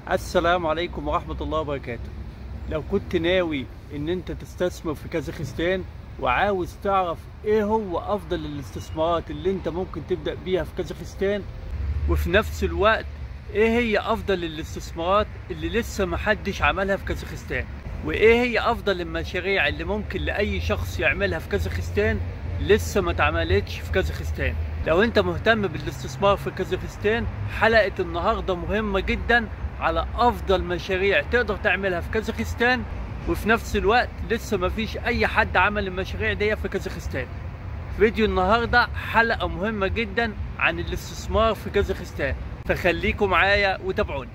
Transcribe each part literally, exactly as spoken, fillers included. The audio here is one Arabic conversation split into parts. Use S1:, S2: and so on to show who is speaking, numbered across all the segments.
S1: السلام عليكم ورحمة الله وبركاته. لو كنت ناوي ان انت تستثمر في كازاخستان وعاوز تعرف ايه هو افضل الاستثمارات اللي انت ممكن تبدأ بيها في كازاخستان، وفي نفس الوقت ايه هي افضل الاستثمارات اللي لسه محدش عملها في كازاخستان، وايه هي افضل المشاريع اللي ممكن لاي شخص يعملها في كازاخستان لسه ما اتعملتش في كازاخستان. لو انت مهتم بالاستثمار في كازاخستان، حلقة النهاردة مهمة جدا على افضل مشاريع تقدر تعملها في كازاخستان، وفي نفس الوقت لسه ما فيش اي حد عمل المشاريع دي في كازاخستان. فيديو النهاردة حلقة مهمة جدا عن الاستثمار في كازاخستان، فخليكم معايا وتابعوني.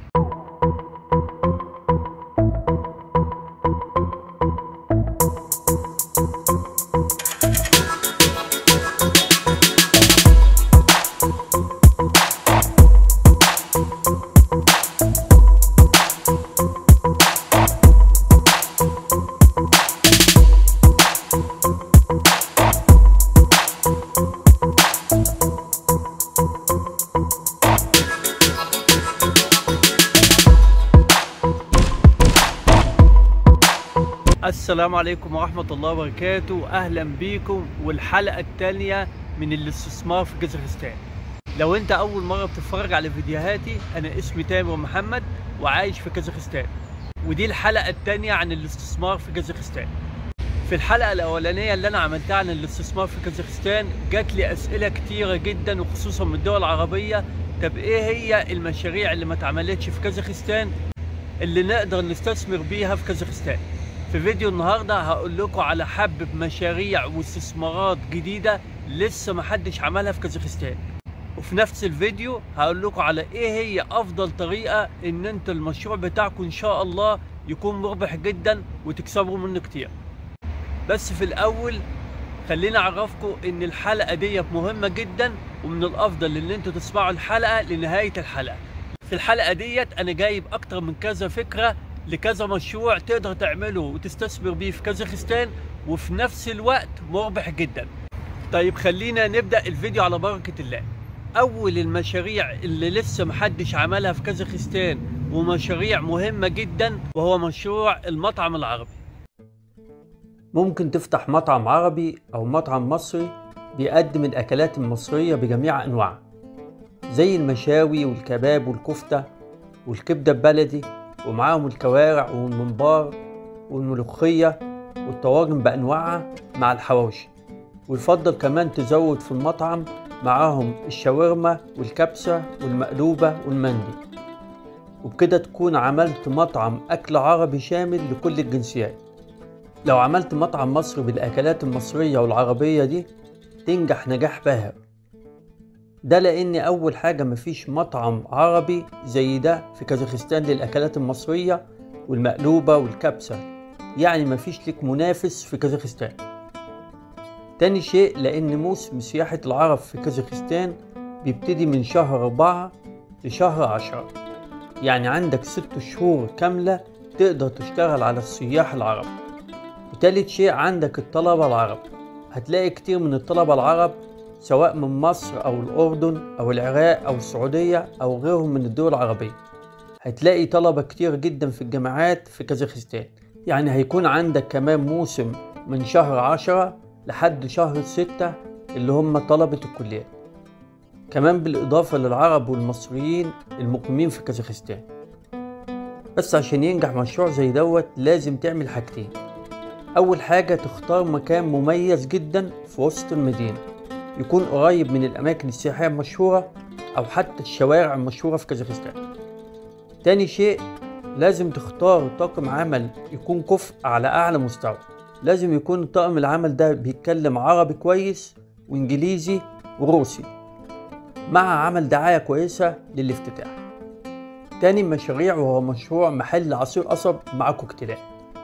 S1: السلام عليكم ورحمة الله وبركاته، أهلا بيكم والحلقة الثانية من الاستثمار في كازاخستان. لو أنت أول مرة بتتفرج على فيديوهاتي، أنا اسمي تامر محمد وعايش في كازاخستان، ودي الحلقة الثانية عن الاستثمار في كازاخستان. في الحلقة الأولانية اللي أنا عملتها عن الاستثمار في كازاخستان جات لي أسئلة كتيرة جدا وخصوصا من الدول العربية. طب إيه هي المشاريع اللي ما اتعملتش في كازاخستان اللي نقدر نستثمر بيها في كازاخستان؟ في فيديو النهارده هقول لكم على حبة مشاريع واستثمارات جديدة لسه محدش عملها في كازاخستان، وفي نفس الفيديو هقول لكم على ايه هي افضل طريقة ان انت المشروع بتاعكم ان شاء الله يكون مربح جدا وتكسبوا منه كتير. بس في الاول خليني اعرفكم ان الحلقة دي مهمة جدا، ومن الافضل ان انتوا تسمعوا الحلقة لنهاية الحلقة. في الحلقة ديت انا جايب اكتر من كذا فكرة لكذا مشروع تقدر تعمله وتستثمر بيه في كازاخستان، وفي نفس الوقت مربح جدا. طيب خلينا نبدأ الفيديو على بركة الله. أول المشاريع اللي لسه محدش عملها في كازاخستان ومشاريع مهمة جدا وهو مشروع المطعم العربي. ممكن تفتح مطعم عربي أو مطعم مصري بيقدم الأكلات المصرية بجميع أنواعها، زي المشاوي والكباب والكفتة والكبدة البلدي، ومعاهم الكوارع والممبار والملوخية والطواجن بأنواعها مع الحواوشي. ويفضل كمان تزود في المطعم معاهم الشاورما والكبسة والمقلوبة والمندي، وبكده تكون عملت مطعم أكل عربي شامل لكل الجنسيات. لو عملت مطعم مصري بالأكلات المصرية والعربية دي تنجح نجاح باهر، ده لأن أول حاجة مفيش مطعم عربي زي ده في كازاخستان للأكلات المصرية والمقلوبة والكبسة، يعني مفيش لك منافس في كازاخستان. تاني شيء لأن موسم سياحة العرب في كازاخستان بيبتدي من شهر أربعة لشهر عشرة، يعني عندك ست شهور كاملة تقدر تشتغل على السياح العرب. وتالت شيء عندك الطلبة العرب، هتلاقي كتير من الطلبة العرب سواء من مصر أو الأردن أو العراق أو السعودية أو غيرهم من الدول العربية. هتلاقي طلبة كتير جدا في الجامعات في كازاخستان، يعني هيكون عندك كمان موسم من شهر عشرة لحد شهر ستة اللي هم طلبة الكليات، كمان بالإضافة للعرب والمصريين المقيمين في كازاخستان. بس عشان ينجح مشروع زي دوت لازم تعمل حاجتين. أول حاجة تختار مكان مميز جدا في وسط المدينة، يكون قريب من الأماكن السياحية المشهورة أو حتى الشوارع المشهورة في كازاخستان. تاني شيء لازم تختار طاقم عمل يكون كفء على أعلى مستوى، لازم يكون طاقم العمل ده بيتكلم عربي كويس وإنجليزي وروسي، مع عمل دعاية كويسة للافتتاح. تاني مشاريع وهو مشروع محل عصير قصب مع كوكتيلات.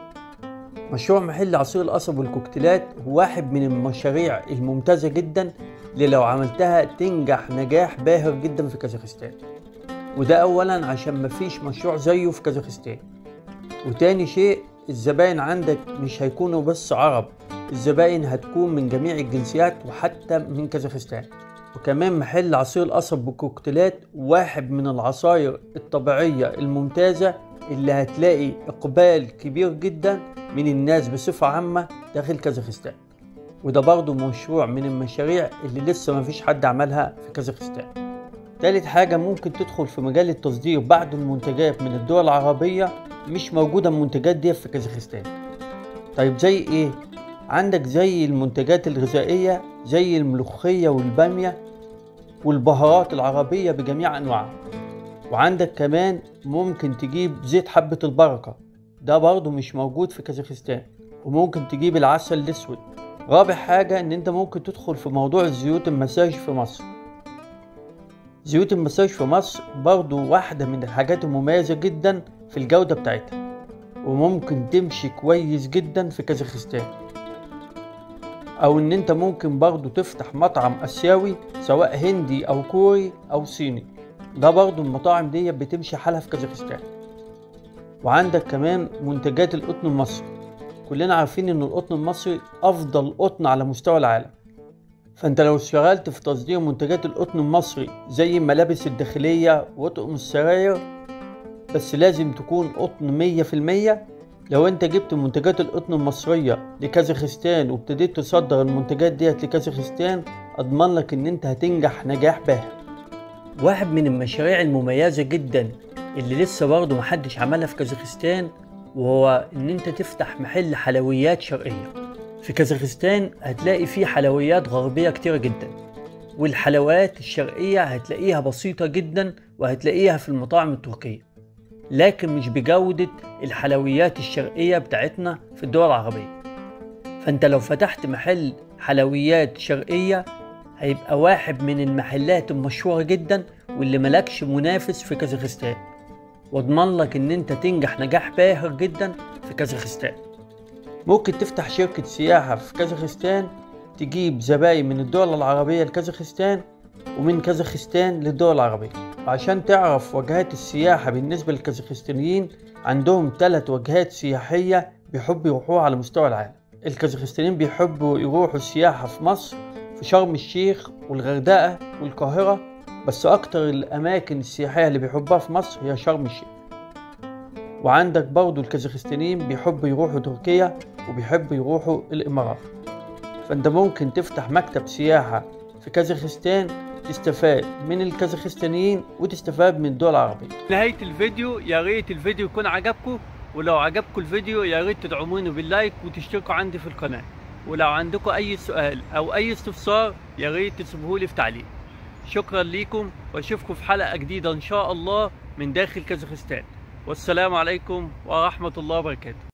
S1: مشروع محل عصير القصب والكوكتيلات هو واحد من المشاريع الممتازة جدا اللي لو عملتها تنجح نجاح باهر جدا في كازاخستان، وده أولا عشان مفيش مشروع زيه في كازاخستان. وتاني شيء الزبائن عندك مش هيكونوا بس عرب، الزبائن هتكون من جميع الجنسيات وحتى من كازاخستان. وكمان محل عصير القصب بالكوكتيلات، واحد من العصاير الطبيعية الممتازة اللي هتلاقي إقبال كبير جدا من الناس بصفة عامة داخل كازاخستان. وده برضو مشروع من المشاريع اللي لسه ما فيش حد عملها في كازاخستان. تالت حاجة، ممكن تدخل في مجال التصدير بعض المنتجات من الدول العربية مش موجودة المنتجات دي في كازاخستان. طيب زي ايه؟ عندك زي المنتجات الغذائية زي الملوخية والبامية والبهارات العربية بجميع أنواعها. وعندك كمان ممكن تجيب زيت حبة البركة، ده برضو مش موجود في كازاخستان. وممكن تجيب العسل الأسود. رابع حاجة ان انت ممكن تدخل في موضوع الزيوت المساج في مصر. زيوت المساج في مصر برضو واحدة من الحاجات المميزة جدا في الجودة بتاعتها، وممكن تمشي كويس جدا في كازاخستان. او ان انت ممكن برضو تفتح مطعم اسيوي سواء هندي او كوري او صيني، ده برضو المطاعم دي بتمشي حالها في كازاخستان. وعندك كمان منتجات القطن المصري، كلنا عارفين ان القطن المصري افضل قطن على مستوى العالم. فانت لو اشتغلت في تصدير منتجات القطن المصري زي الملابس الداخلية وطقم السراير، بس لازم تكون قطن مية في المية. لو انت جبت منتجات القطن المصرية لكازاخستان وابتديت تصدر المنتجات ديت لكازاخستان، اضمن لك ان انت هتنجح نجاح باهر. واحد من المشاريع المميزة جدا اللي لسه برضه محدش عملها في كازاخستان، وهو ان انت تفتح محل حلويات شرقية. في كازاخستان هتلاقي فيه حلويات غربية كتيرة جدا، والحلويات الشرقية هتلاقيها بسيطة جدا وهتلاقيها في المطاعم التركية، لكن مش بجودة الحلويات الشرقية بتاعتنا في الدول العربية. فانت لو فتحت محل حلويات شرقية هيبقى واحد من المحلات المشهورة جدا واللي ملكش منافس في كازاخستان، واضمن لك ان انت تنجح نجاح باهر جدا في كازاخستان. ممكن تفتح شركة سياحة في كازاخستان تجيب زباين من الدول العربية لكازاخستان ومن كازاخستان للدول العربية. عشان تعرف وجهات السياحة بالنسبة للكازاخستانيين، عندهم ثلاث وجهات سياحية بيحبوا يروحوها على مستوى العالم. الكازاخستانيين بيحبوا يروحوا السياحة في مصر، في شرم الشيخ والغردقة والقاهرة، بس أكتر الأماكن السياحية اللي بيحبها في مصر هي شرم الشيخ. وعندك برضو الكازاخستانيين بيحبوا يروحوا تركيا وبيحبوا يروحوا الإمارات. فأنت ممكن تفتح مكتب سياحة في كازاخستان تستفاد من الكازاخستانيين وتستفاد من الدول العربية. نهاية الفيديو، يا ريت الفيديو يكون عجبكم، ولو عجبكم الفيديو يا ريت تدعموني باللايك وتشتركوا عندي في القناة. ولو عندكم أي سؤال أو أي استفسار يا ريت تسيبوهولي في تعليق. شكرا ليكم، واشوفكم في حلقة جديدة ان شاء الله من داخل كازاخستان. والسلام عليكم ورحمة الله وبركاته.